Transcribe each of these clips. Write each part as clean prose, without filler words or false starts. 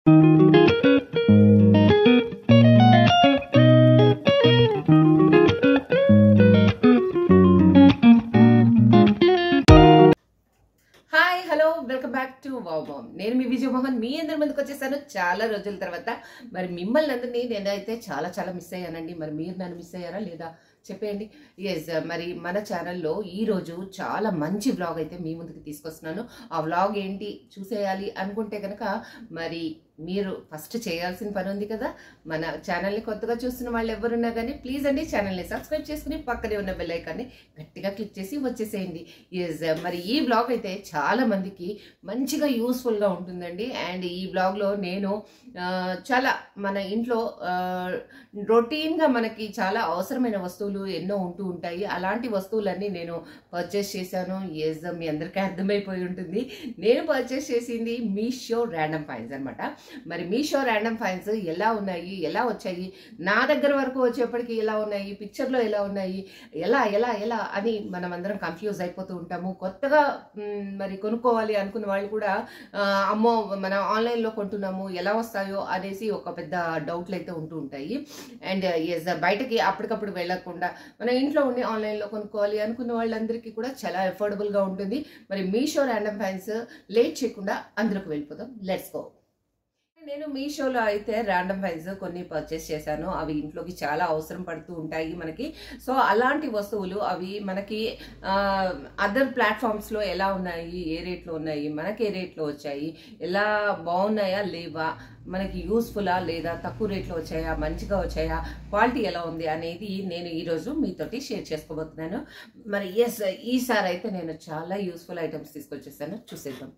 Hi hello welcome back to wow mom. నేను మీ విజయ మోహన్ మీ అందరి ముందుకు వచ్చేసాను చాలా రోజుల తర్వాత. మరి మిమ్మల్ని అందరినీ నేనైతే చాలా చాలా మిస్ అయ్యానండి. మరి మీరు నన్ను మిస్ అయ్యారా లేదా చెప్పేయండి. ఎస్, మరి మన ఛానల్లో ఈరోజు చాలా మంచి వ్లాగ్ అయితే మీ ముందుకు తీసుకొస్తున్నాను. ఆ వ్లాగ్ ఏంటి చూసేయాలి అనుకుంటే కనుక మరి మీరు ఫస్ట్ చేయాల్సిన పని ఉంది కదా. మన ఛానల్ని కొత్తగా చూస్తున్న వాళ్ళు ఎవరున్నా కానీ ప్లీజ్ అండి ఛానల్ని సబ్స్క్రైబ్ చేసుకుని పక్కనే ఉన్న బెల్ ఐకాన్ని గట్టిగా క్లిక్ చేసి వచ్చేసేయండి. ఎస్, మరి ఈ వ్లాగ్ అయితే చాలా మందికి మంచిగా యూస్ఫుల్గా ఉంటుందండి. అండ్ ఈ వ్లాగ్లో నేను చాలా మన ఇంట్లో రొటీన్గా మనకి చాలా అవసరమైన వస్తువులు ఎన్నో ఉంటూ ఉంటాయి. అలాంటి వస్తువులన్నీ నేను పర్చేస్ చేశాను. ఎస్, మీ అందరికీ అర్థమైపోయి ఉంటుంది. నేను పర్చేస్ చేసింది మీషో ర్యాండమ్ ఫైండ్స్ అనమాట. మరి మీషో ర్యాండమ్ ఫైండ్స్ ఎలా ఉన్నాయి, ఎలా వచ్చాయి, నా దగ్గర వరకు వచ్చేప్పటికి ఎలా ఉన్నాయి, పిక్చర్లో ఎలా ఉన్నాయి, ఎలా ఎలా ఎలా అని మనం అందరం కన్ఫ్యూజ్ అయిపోతూ ఉంటాము. కొత్తగా మరి కొనుక్కోవాలి అనుకున్న వాళ్ళు కూడా అమ్మో మనం ఆన్లైన్లో కొంటున్నాము ఎలా వస్తాయో అనేసి ఒక పెద్ద డౌట్లు అయితే ఉంటూ ఉంటాయి. అండ్ ఎస్, బయటకి అప్పటికప్పుడు వెళ్ళకుండా మన ఇంట్లో ఉండి ఆన్లైన్లో కొనుక్కోవాలి అనుకున్న వాళ్ళందరికీ కూడా చాలా అఫోర్డబుల్గా ఉంటుంది. మరి మీషో ర్యాండమ్ ఫైండ్స్ లేట్ చేయకుండా అందులోకి వెళ్ళిపోదాం. Let's go. నేను మీషోలో అయితే ర్యాండమ్ ఫైండ్స్ కొన్ని పర్చేస్ చేశాను. అవి ఇంట్లోకి చాలా అవసరం పడుతూ ఉంటాయి మనకి. సో అలాంటి వస్తువులు అవి మనకి అదర్ ప్లాట్ఫామ్స్లో ఎలా ఉన్నాయి, ఏ రేట్లో ఉన్నాయి, మనకి ఏ రేట్లో వచ్చాయి, ఎలా బాగున్నాయా లేవా, మనకి యూస్ఫుల్లా లేదా, తక్కువ రేట్లో వచ్చాయా, మంచిగా వచ్చాయా, క్వాలిటీ ఎలా ఉంది అనేది నేను ఈరోజు మీతోటి షేర్ చేసుకోబోతున్నాను. మరి ఎస్, ఈసారి అయితే నేను చాలా యూస్ఫుల్ ఐటమ్స్ తీసుకొచ్చేసాను. చూసేద్దాం.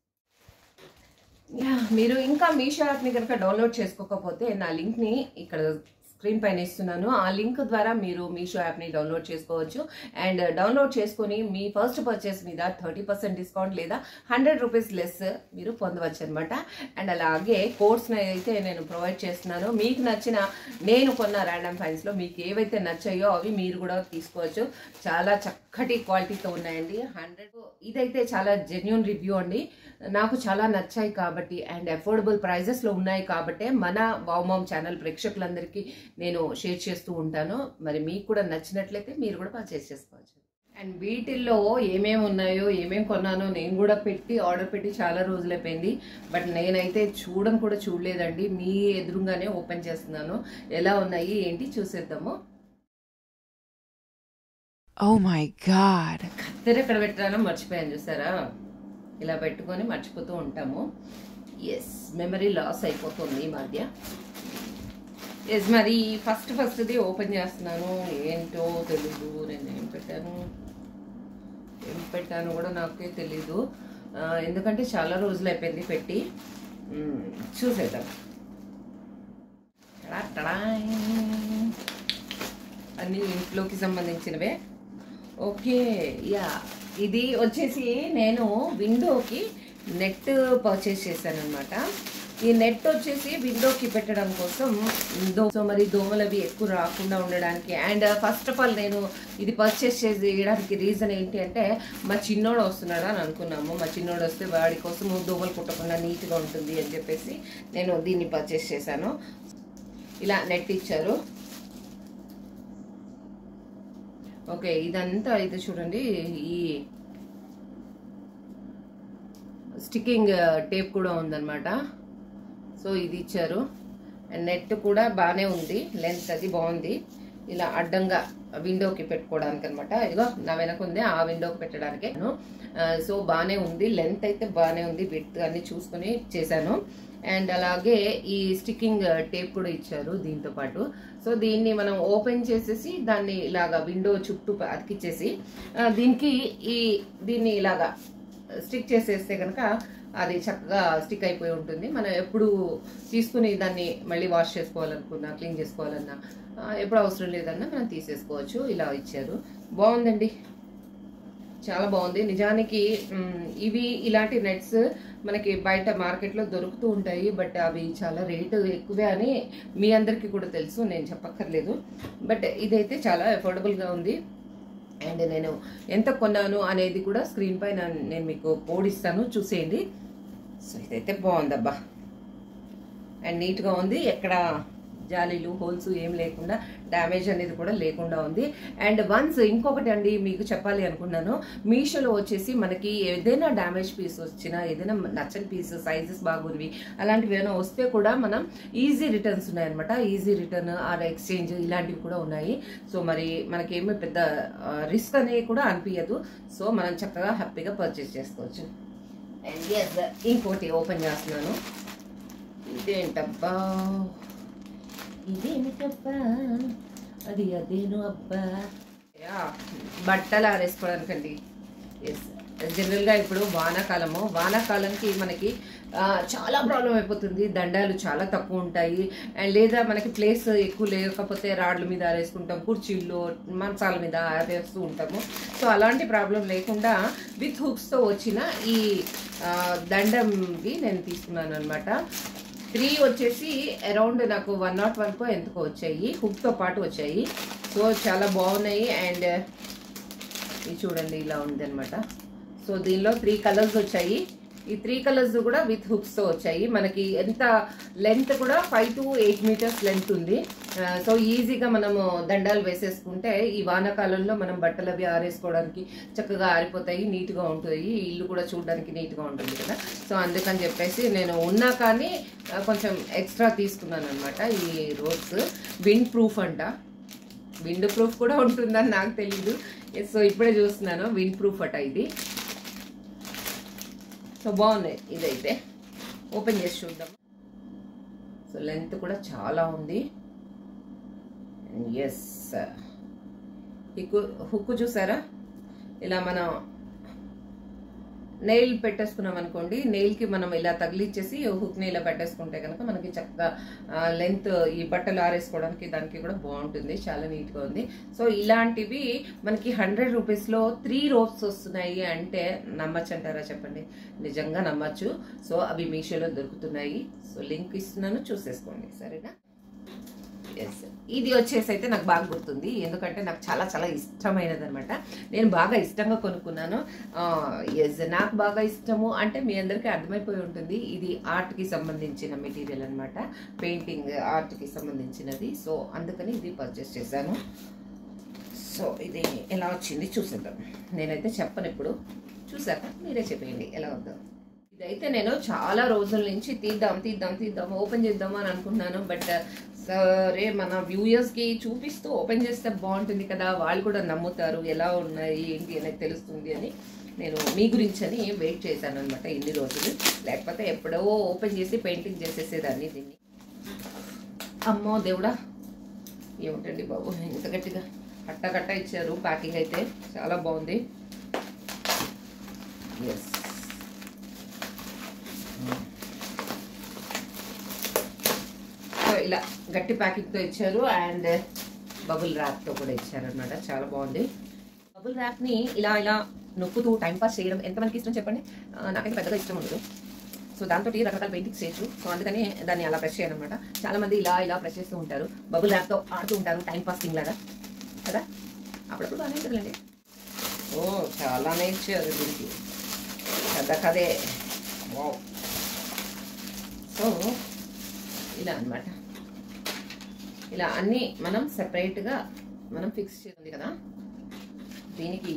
మీరు ఇంకా మీషో యాప్ని కనుక డౌన్లోడ్ చేసుకోకపోతే నా లింక్ని ఇక్కడ స్క్రీన్ పైన ఇస్తున్నాను. ఆ లింక్ ద్వారా మీరు మీషో యాప్ని డౌన్లోడ్ చేసుకోవచ్చు. అండ్ డౌన్లోడ్ చేసుకొని మీ ఫస్ట్ పర్చేస్ మీద 30% డిస్కౌంట్ లేదా 100 రూపీస్ లెస్ మీరు పొందవచ్చు అనమాట. అండ్ అలాగే కోడ్స్ని అయితే నేను ప్రొవైడ్ చేస్తున్నాను. మీకు నచ్చిన నేను కొన్న ర్యాండమ్ ఫైండ్స్లో మీకు ఏవైతే నచ్చాయో అవి మీరు కూడా తీసుకోవచ్చు. చాలా చక్కటి క్వాలిటీతో ఉన్నాయండి. 100 ఇదైతే చాలా జెన్యూన్ రివ్యూ అండి. నాకు చాలా నచ్చాయి కాబట్టి అండ్ అఫోర్డబుల్ ప్రైజెస్లో ఉన్నాయి కాబట్టి మన వావ్ మామ్ ఛానల్ ప్రేక్షకులందరికీ నేను షేర్ చేస్తూ ఉంటాను. మరి మీకు కూడా నచ్చినట్లయితే మీరు కూడా పర్చేస్ చేసుకోవచ్చు. అండ్ వీటిల్లో ఏమేమి ఉన్నాయో ఏమేమి కొన్నానో నేను కూడా ఆర్డర్ పెట్టి చాలా రోజులైపోయింది. బట్ నేనైతే కూడా చూడలేదండి. మీ ఎదురుగానే ఓపెన్ చేస్తున్నాను. ఎలా ఉన్నాయి ఏంటి చూసేద్దాము. Oh my god. కత్తెర ఎక్కడ పెట్టానో మర్చిపోయాను చూసారా. ఇలా పెట్టుకొని మర్చిపోతూ ఉంటాము. ఎస్, మెమరీ లాస్ అయిపోతుంది ఈ మధ్య. ఎస్, మరి ఫస్ట్ది ఓపెన్ చేస్తున్నాను. ఏంటో తెలీదు. నేను ఏం పెట్టాను కూడా నాకే తెలీదు. ఎందుకంటే చాలా రోజులు అయిపోయింది పెట్టి. చూసేద్దాం. అన్నీ ఇంట్లోకి సంబంధించినవే. ఓకే, యా, ఇది వచ్చేసి నేను విండోకి నెట్ పర్చేస్ చేశాను అనమాట. ఈ నెట్ వచ్చేసి విండోకి పెట్టడం కోసం సో మరి దోమలు అవి ఎక్కువ రాకుండా ఉండడానికి. అండ్ ఫస్ట్ ఆఫ్ ఆల్ నేను ఇది పర్చేస్ చేయడానికి రీజన్ ఏంటి అంటే మా చిన్నోడు వస్తున్నాడు అని అనుకున్నాము. మా చిన్నోడు వస్తే వాడి కోసం దోమలు కుట్టకుండా నీట్గా ఉంటుంది అని చెప్పేసి నేను దీన్ని పర్చేస్ చేశాను. ఇలా నెట్ ఇచ్చారు. ఓకే, ఇదంతా అయితే చూడండి. ఈ స్టిక్కింగ్ టేప్ కూడా ఉందన్నమాట. సో ఇది ఇచ్చారు. అండ్ నెట్ కూడా బాగానే ఉంది. లెంత్ అది బాగుంది. ఇలా అడ్డంగా విండోకి పెట్టుకోవడానికి అనమాట. ఇదిగో నా వెనక ఉంది, ఆ విండోకి పెట్టడానికి. సో బాగానే ఉంది. లెంత్ అయితే బాగానే ఉంది. విడ్త్ అన్ని చూసుకొని చేశాను. అండ్ అలాగే ఈ స్టిక్కింగ్ టేప్ కూడా ఇచ్చారు దీంతో పాటు. సో దీన్ని మనం ఓపెన్ చేసేసి దాన్ని ఇలాగా విండో చుట్టూ అతికిచ్చేసి దీన్ని ఇలాగా స్టిక్ చేసేస్తే కనుక అది చక్కగా స్టిక్ అయిపోయి ఉంటుంది. మనం ఎప్పుడు తీసుకుని దాన్ని మళ్ళీ వాష్ చేసుకోవాలనుకున్నా, క్లీన్ చేసుకోవాలన్నా, ఎప్పుడు అవసరం లేదన్నా మనం తీసేసుకోవచ్చు. ఇలా ఇచ్చారు. బాగుందండి, చాలా బాగుంది నిజానికి. ఇవి ఇలాంటి నెట్స్ మనకి బయట మార్కెట్లో దొరుకుతూ ఉంటాయి. బట్ అవి చాలా రేటు ఎక్కువే అని మీ అందరికీ కూడా తెలుసు, నేను చెప్పక్కర్లేదు. బట్ ఇదైతే చాలా అఫోర్డబుల్గా ఉంది. అండ్ నేను ఎంత కొన్నాను అనేది కూడా స్క్రీన్ పైన నేను మీకు కోడ్ ఇస్తాను, చూసేయండి. సో ఇదైతే బాగుందబ్బా. అండ్ నీట్గా ఉంది, ఎక్కడ జాలీలు హోల్స్ ఏం లేకుండా, డ్యామేజ్ అనేది కూడా లేకుండా ఉంది. అండ్ వన్స్ ఇంకొకటి అండి మీకు చెప్పాలి అనుకున్నాను, మీషోలో వచ్చేసి మనకి ఏదైనా డ్యామేజ్ పీస్ వచ్చినా, ఏదైనా నచ్చని పీస్ సైజెస్ బాగుంది అలాంటివి ఏమైనా వస్తే కూడా మనం ఈజీ రిటర్న్స్ ఉన్నాయన్నమాట. ఈజీ రిటర్న్ ఆర్ ఎక్స్చేంజ్ ఇలాంటివి కూడా ఉన్నాయి. సో మరి మనకేమీ పెద్ద రిస్క్ అనేది కూడా అనిపించదు. సో మనం చక్కగా హ్యాపీగా పర్చేస్ చేసుకోవచ్చు. అండ్ ఎస్, ఇంకోటి ఓపెన్ చేస్తున్నాను. ఇదేంటబ్బా, ఇదేమిటబ్బా, అది అదేను అబ్బా. బట్టలు ఆరేసుకోవడానికండి. ఎస్, జనరల్గా ఇప్పుడు వానాకాలంకి మనకి చాలా ప్రాబ్లం అయిపోతుంది. దండాలు చాలా తక్కువ ఉంటాయి. అండ్ లేదా మనకి ప్లేస్ ఎక్కువ లేకపోతే రాడ్ల మీద ఆరేసుకుంటాం, కుర్చీల్లో మంచాల మీద ఆరేస్తూ ఉంటాము. సో అలాంటి ప్రాబ్లం లేకుండా విత్ హుక్స్తో వచ్చిన ఈ దండంవి నేను తీసుకున్నాను అనమాట. 3 వచ్చేసి అరౌండ్ నాకు 101కో ఎంతకో వచ్చాయి, హుక్తో పాటు వచ్చాయి. సో చాలా బాగున్నాయి. అండ్ ఇది చూడండి ఇలా ఉంది అనమాట. సో దీనిలో 3 కలర్స్ వచ్చాయి. ఈ 3 కలర్స్ కూడా విత్ హుక్స్తో వచ్చాయి. మనకి ఎంత లెంత్ కూడా 5 to 8 మీటర్స్ లెంత్ ఉంది. సో ఈజీగా మనము దండాలు వేసేసుకుంటే ఈ వానాకాలంలో మనం బట్టలు అవి ఆరేసుకోవడానికి చక్కగా ఆరిపోతాయి, నీట్గా ఉంటాయి, ఇల్లు కూడా చూడడానికి నీట్గా ఉంటుంది కదా. సో అందుకని చెప్పేసి నేను ఉన్నా కానీ కొంచెం ఎక్స్ట్రా తీసుకున్నాను అనమాట. ఈ రోడ్స్ విండ్ ప్రూఫ్ అంట, విండ్ ప్రూఫ్ కూడా ఉంటుందని నాకు తెలీదు. సో ఇప్పుడే చూస్తున్నాను, విండ్ ప్రూఫ్ అట ఇది. సో బాగున్నాయి. ఇదైతే ఓపెన్ చేసి చూద్దాం. సో లెంత్ కూడా చాలా ఉంది. ఎస్, హుక్ చూసారా, ఇలా మనం నెయిల్ పెట్టేసుకున్నాం అనుకోండి, నెయిల్కి మనం ఇలా తగిలిచ్చేసి హుక్ని ఇలా పెట్టేసుకుంటే కనుక మనకి చక్కగా లెంత్ ఈ బట్టలు ఆరేసుకోవడానికి దానికి కూడా బాగుంటుంది, చాలా నీట్గా ఉంది. సో ఇలాంటివి మనకి 100 రూపీస్లో 3 రోప్స్ వస్తున్నాయి అంటే నమ్మచ్చు అంటారా చెప్పండి? నిజంగా నమ్మచ్చు. సో అవి మీషోలో దొరుకుతున్నాయి. సో లింక్ ఇస్తున్నాను, చూసేసుకోండి, సరేనా? ఎస్, ఇది వచ్చేసి అయితే నాకు బాగా గుర్తుంది, ఎందుకంటే నాకు చాలా చాలా ఇష్టమైనది అనమాట. నేను బాగా ఇష్టంగా కొనుక్కున్నాను. ఎస్, నాకు బాగా ఇష్టము అంటే మీ అందరికీ అర్థమైపోయి ఉంటుంది. ఇది ఆర్ట్కి సంబంధించిన మెటీరియల్ అనమాట, పెయింటింగ్ ఆర్ట్కి సంబంధించినది. సో అందుకని ఇది పర్చేస్ చేశాను. సో ఇది ఎలా వచ్చింది చూసేద్దాం. నేనైతే చెప్పను, ఇప్పుడు చూసాక మీరే చెప్పేయండి ఎలా ఉందో. ఇదైతే నేను చాలా రోజుల నుంచి తీద్దాం ఓపెన్ చేద్దాం అని అనుకుంటున్నాను. బట్ సరే, మన వ్యూయర్స్కి చూపిస్తూ ఓపెన్ చేస్తే బాగుంటుంది కదా, వాళ్ళు కూడా నమ్ముతారు ఎలా ఉన్నాయి ఏంటి అనేది తెలుస్తుంది అని నేను మీ గురించి అని వెయిట్ చేశాను అనమాట ఇన్ని రోజులు. లేకపోతే ఎప్పుడో ఓపెన్ చేసి పెయింటింగ్ చేసేసేదాన్ని దీన్ని. అమ్మో దేవుడా, ఏమిటండి బాబు ఇంత గట్టిగా కట్ట ఇచ్చారు. ప్యాకింగ్ అయితే చాలా బాగుంది. ఎస్, ఇలా గట్టి ప్యాకింగ్తో ఇచ్చారు. అండ్ బబుల్ ర్యాప్తో కూడా ఇచ్చారనమాట, చాలా బాగుంది. బబుల్ ర్యాప్ని ఇలా ఇలా నొక్కుతూ టైంపాస్ చేయడం ఎంతమందికి ఇష్టం చెప్పండి? నాకైతే పెద్దగా ఇష్టం ఉండదు. సో దాంతో రకరకాల పెయింటింగ్స్ చేయొచ్చు. సో అందుకని దాన్ని అలా ప్రెస్ చేయను అనమాట. చాలా మంది ఇలా ప్రెస్ చేస్తూ ఉంటారు, బబుల్ ర్యాప్తో ఆడుతూ ఉంటారు, టైం పాసింగ్ లాగా కదా. అప్పుడప్పుడు బాగానే ఉంటుందండి. ఓ చాలానే ఇచ్చారు దీనికి, కదే. వావ్. సో ఇలా అనమాట, ఇలా అన్నీ మనం సెపరేట్గా మనం ఫిక్స్ చేస్తుంది కదా. దీనికి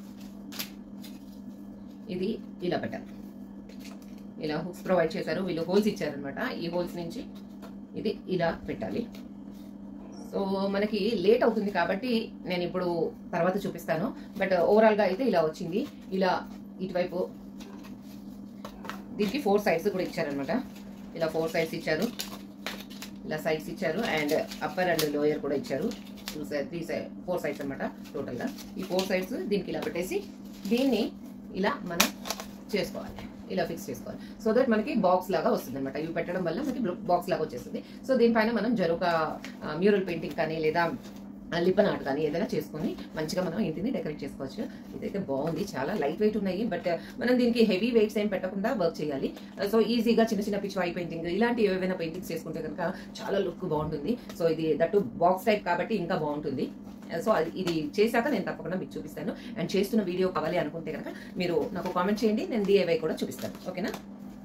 ఇది ఇలా పెట్టాలి, ఇలా హుక్స్ ప్రొవైడ్ చేశారు, వీళ్ళు హోల్స్ ఇచ్చారనమాట. ఈ హోల్స్ నుంచి ఇది ఇలా పెట్టాలి. సో మనకి లేట్ అవుతుంది కాబట్టి నేను ఇప్పుడు తర్వాత చూపిస్తాను. బట్ ఓవరాల్గా అయితే ఇలా వచ్చింది. ఇలా ఇటువైపు దీనికి 4 సైడ్స్ కూడా ఇచ్చారనమాట. ఇలా 4 సైడ్స్ ఇచ్చారు, ఇలా సైడ్స్ ఇచ్చారు. అండ్ అప్పర్ అండ్ లోయర్ కూడా ఇచ్చారు. 4 సైడ్స్ అనమాట టోటల్గా. ఈ 4 సైడ్స్ దీనికి ఇలా పెట్టేసి దీన్ని ఇలా మనం చేసుకోవాలి, ఇలా ఫిక్స్ చేసుకోవాలి. సో దట్ మనకి బాక్స్ లాగా వస్తుంది అనమాట. ఇవి పెట్టడం వల్ల మనకి బాక్స్ లాగా వచ్చేస్తుంది. సో దీనిపైన మనం జరుక మ్యూరల్ పెయింటింగ్ కానీ లేదా లిప్పన్ ఆర్ట్ కానీ ఏదైనా చేసుకొని మంచిగా మనం ఇంటిని డెకరేట్ చేసుకోవచ్చు. ఇదైతే బాగుంది, చాలా లైట్ వెయిట్ ఉన్నాయి. బట్ మనం దీనికి హెవీ వెయిట్స్ ఏం పెట్టకుండా వర్క్ చేయాలి. సో ఈజీగా చిన్న పిచ్వాయి పెయింటింగ్ ఇలాంటి ఏవైనా పెయింటింగ్స్ చేసుకుంటే కనుక చాలా లుక్ బాగుంటుంది. సో ఇది దట్టు బాక్స్ టైప్ కాబట్టి ఇంకా బాగుంటుంది. సో ఇది చేశాక నేను తప్పకుండా మీకు చూపిస్తాను. అండ్ చేస్తున్న వీడియో కావాలి అనుకుంటే కనుక మీరు నాకు కామెంట్ చేయండి, నేను DIY కూడా చూపిస్తాను. ఓకేనా?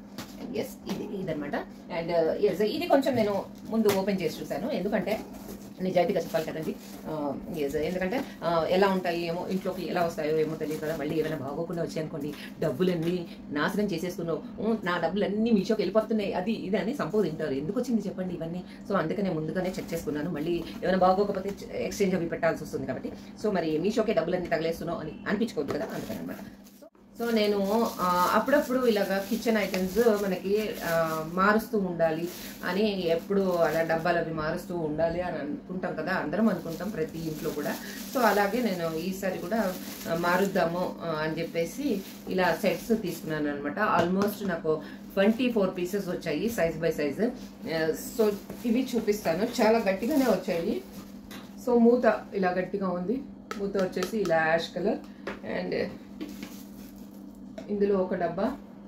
ఎస్ ఇదనమాట. అండ్ ఎస్ ఇది కొంచెం నేను ముందు ఓపెన్ చేసి చూశాను, ఎందుకంటే నిజాయితీగా చెప్పాలి కదండి. ఎస్ ఎందుకంటే ఎలా ఉంటాయి ఏమో, ఇంట్లోకి ఎలా వస్తాయో ఏమో తెలియదు కదా. మళ్ళీ ఏమైనా బాగోకుండా వచ్చాయనుకోండి, డబ్బులన్నీ నాశనం చేసేసుకున్నావు, నా డబ్బులన్నీ మీషోకి వెళ్ళిపోతున్నాయి, అది ఇది అని సంపోదింటారు. ఎందుకు వచ్చింది చెప్పండి ఇవన్నీ. సో అందుకనే ముందుగానే చెక్ చేసుకున్నాను, మళ్ళీ ఏమైనా బాగోకపోతే ఎక్స్చేంజ్ అవి పెట్టాల్సి వస్తుంది కాబట్టి. సో మరి మీషోకే డబ్బులన్నీ తగలేస్తున్నావు అని అనిపించుకోవద్దు కదా, అందుకని అనమాట. సో నేను అప్పుడప్పుడు ఇలాగ కిచెన్ ఐటమ్స్ మనకి మారుస్తూ ఉండాలి అని, ఎప్పుడు అలా డబ్బాలు అవి మారుస్తూ ఉండాలి అని అనుకుంటాం కదా, అందరం అనుకుంటాం ప్రతి ఇంట్లో కూడా. సో అలాగే నేను ఈసారి కూడా మారుద్దాము అని చెప్పేసి ఇలా సెట్స్ తీసుకున్నాను అనమాట. ఆల్మోస్ట్ నాకు 24 పీసెస్ వచ్చాయి, సైజ్ బై సైజ్. సో ఇవి చూపిస్తాను, చాలా గట్టిగానే వచ్చాయి. సో మూత ఇలా గట్టిగా ఉంది, మూత వచ్చేసి ఇలా యాష్ కలర్. అండ్ ఇందులో ఒక డబ్బా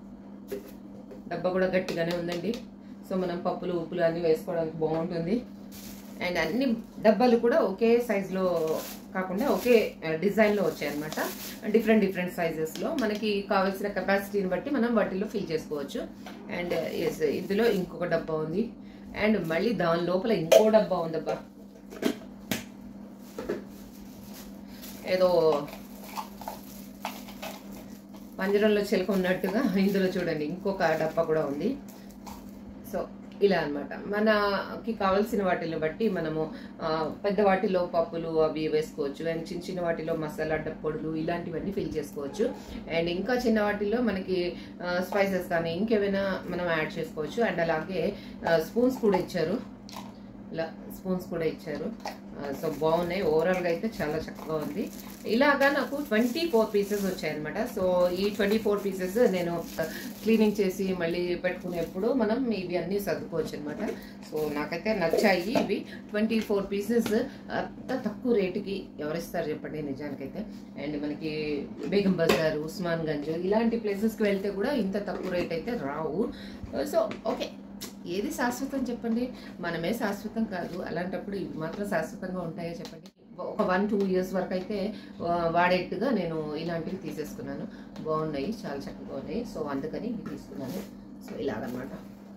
కూడా గట్టిగానే ఉందండి. సో మనం పప్పులు ఉప్పులు అన్నీ వేసుకోవడానికి బాగుంటుంది. అండ్ అన్ని డబ్బాలు కూడా ఒకే సైజులో కాకుండా ఒకే డిజైన్లో వచ్చాయన్నమాట. డిఫరెంట్ సైజెస్లో మనకి కావాల్సిన కెపాసిటీని బట్టి మనం వాటిల్లో ఫిల్ చేసుకోవచ్చు. అండ్ ఎస్ ఇందులో ఇంకొక డబ్బా ఉంది, అండ్ మళ్ళీ దాని లోపల ఇంకో డబ్బా ఉందబ్బా, ఏదో పంజరంలో చిలక ఉన్నట్టుగా ఇందులో చూడండి ఇంకొక డబ్బా కూడా ఉంది. సో ఇలా అనమాట, మనకి కావాల్సిన వాటిని బట్టి మనము పెద్ద వాటిలో పప్పులు అవి వేసుకోవచ్చు, అండ్ చిన్న వాటిలో మసాలా పొడులు ఇలాంటివన్నీ ఫిల్ చేసుకోవచ్చు. అండ్ ఇంకా చిన్న వాటిలో మనకి స్పైసెస్ కానీ ఇంకేమైనా మనం యాడ్ చేసుకోవచ్చు. అండ్ అలాగే స్పూన్స్ కూడా ఇచ్చారు, ఇలా స్పూన్స్ కూడా ఇచ్చారు. సో బాగున్నాయి, ఓవరాల్గా అయితే చాలా చక్కగా ఉంది. ఇలాగా నాకు 24 పీసెస్ వచ్చాయన్నమాట. సో ఈ 24 పీసెస్ నేను క్లీనింగ్ చేసి మళ్ళీ పెట్టుకునేప్పుడు మనం ఇవి అన్నీ సర్దుకోవచ్చు అనమాట. సో నాకైతే నచ్చాయి ఇవి 24 పీసెస్. అంత తక్కువ రేటుకి ఎవరిస్తారు చెప్పండి నిజానికైతే. అండ్ మనకి బేగం బజార్, ఉస్మాన్ గంజ్ ఇలాంటి ప్లేసెస్కి వెళ్తే కూడా ఇంత తక్కువ రేట్ అయితే రావు. సో ఓకే, ఏది శాశ్వతం చెప్పండి, మనమే శాశ్వతం కాదు. అలాంటప్పుడు ఇవి మాత్రం శాశ్వతంగా ఉంటాయో చెప్పండి. ఒక 1-2 ఇయర్స్ వరకు అయితే వాడేట్టుగా నేను ఇలాంటివి తీసేసుకున్నాను. బాగున్నాయి, చాలా చక్కగా ఉన్నాయి. సో అందుకని ఇవి తీసుకున్నాను. సో ఇలాగనమాట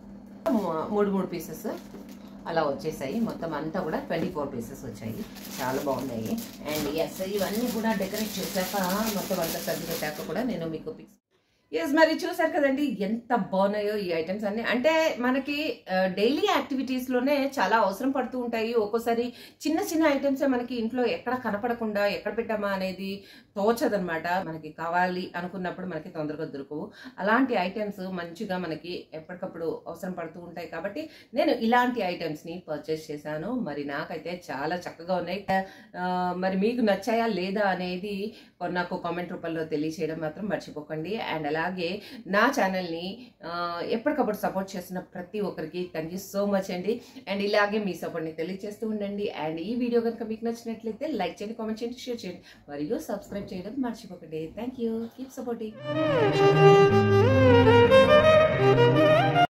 3 పీసెస్ అలా వచ్చేసాయి. మొత్తం అంతా కూడా 24 పీసెస్ వచ్చాయి, చాలా బాగున్నాయి. అండ్ ఎస్ ఇవన్నీ కూడా డెకరేట్ చేశాక మొత్తం అంతా సర్ది పెట్టాక కూడా నేను మీకు పిక్స్ ఎస్ మరి చూసారు కదండి ఎంత బాగున్నాయో ఈ ఐటమ్స్ అన్ని. అంటే మనకి డైలీ యాక్టివిటీస్లోనే చాలా అవసరం పడుతూ ఉంటాయి. ఒక్కోసారి చిన్న ఐటమ్స్ మనకి ఇంట్లో ఎక్కడ కనపడకుండా ఎక్కడ పెట్టామా అనేది తోచదనమాట. మనకి కావాలి అనుకున్నప్పుడు మనకి తొందరగా దొరకవు. అలాంటి ఐటమ్స్ మంచిగా మనకి ఎప్పటికప్పుడు అవసరం పడుతూ ఉంటాయి కాబట్టి నేను ఇలాంటి ఐటమ్స్ని పర్చేస్ చేశాను. మరి నాకైతే చాలా చక్కగా ఉన్నాయి. మరి మీకు నచ్చాయా లేదా అనేది నాకు కామెంట్ రూపంలో తెలియచేయడం మాత్రం మర్చిపోకండి. అండ్ అలాగే నా ఛానల్ని ఎప్పటికప్పుడు సపోర్ట్ చేస్తున్న ప్రతి ఒక్కరికి థ్యాంక్ యూ సో మచ్ అండి. అండ్ ఇలాగే మీ సపోర్ట్ని తెలియజేస్తూ ఉండండి. అండ్ ఈ వీడియో కనుక మీకు నచ్చినట్లయితే లైక్ చేయండి, కామెంట్ చేయండి, షేర్ చేయండి, మరియు సబ్స్క్రైబ్ చేయడం మర్చిపోకండి. Thank you, keep supporting.